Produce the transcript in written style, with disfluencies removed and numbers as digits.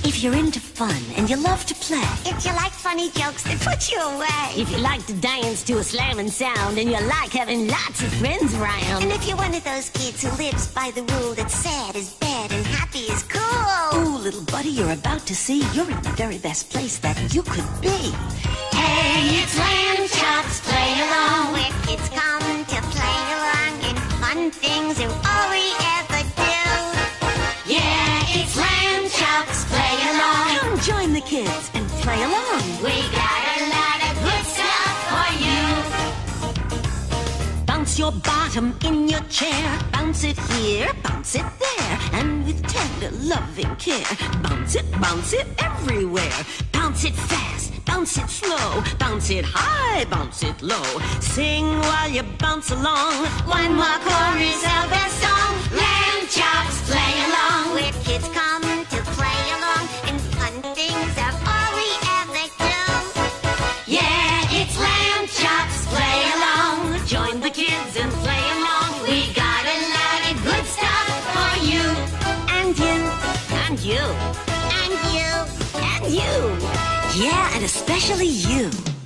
If you're into fun and you love to play. If you like funny jokes that put you away. If you like to dance to a slamming sound and you like having lots of friends around. And if you're one of those kids who lives by the rule that sad is bad and happy is cool. Ooh, little buddy, you're about to see you're in the very best place that you could be. Hey, it's Lamb Chops Play Along, where kids come to play along and fun things are all we ever do. Yeah, it's Lamb Chops Play Along. Come join the kids and play along. We got a lot of good stuff for you. Bounce your bottom in your chair. Bounce it here, bounce it there. And with tender, loving care, bounce it everywhere. Bounce it fast, bounce it slow. Bounce it high, bounce it low. Sing while you bounce along. One more chorus of the song. Lamb Chops Play Along, where kids come to play along and fun things are all we ever do. Yeah, it's Lamb Chops Play Along. Join the kids and play along. We got a lot of good stuff for you. And you, and you, And you. and you. Yeah, and especially you.